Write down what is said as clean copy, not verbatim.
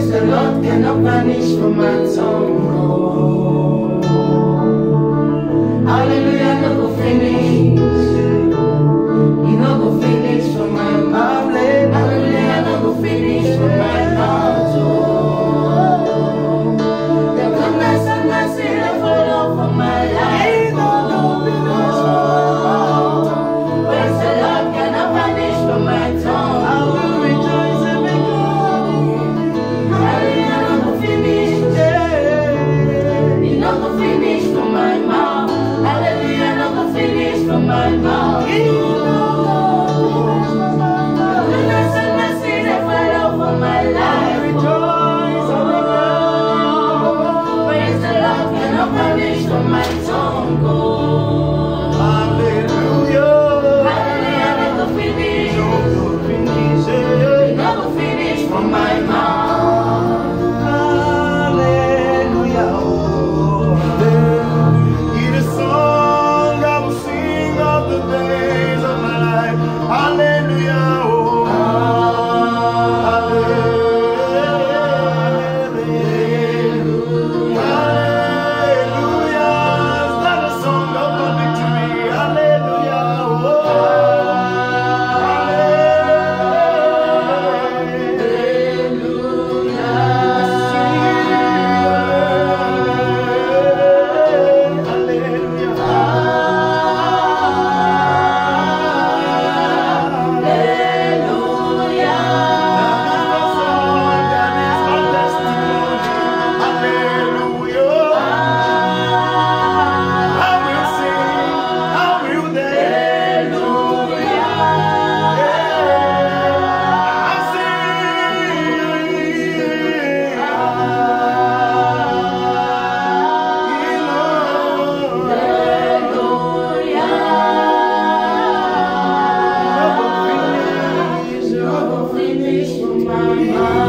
the Lord cannot vanish from my tongue. Hallelujah, no go finish. You no go finish from my mouth. Hallelujah, no go finish from my mouth. The goodness and mercy that follow from my life. Praise the Lord cannot vanish from my tongue. I will rejoice and be glad. Hallelujah, no go finish. You no go finish from my mouth. Hallelujah, no go finish from my mouth. Goodness and mercy that follow from my life. Rejoice, praise the Lord cannot vanish from my tongue. Hallelujah, hallelujah, no go finish. No go finish from my mouth. Hallelujah. It is song I will sing of the days of my life. Hallelujah. Oh. Hallelujah. Hallelujah. Is that a song of victory? Hallelujah. Oh. Finish from my mouth.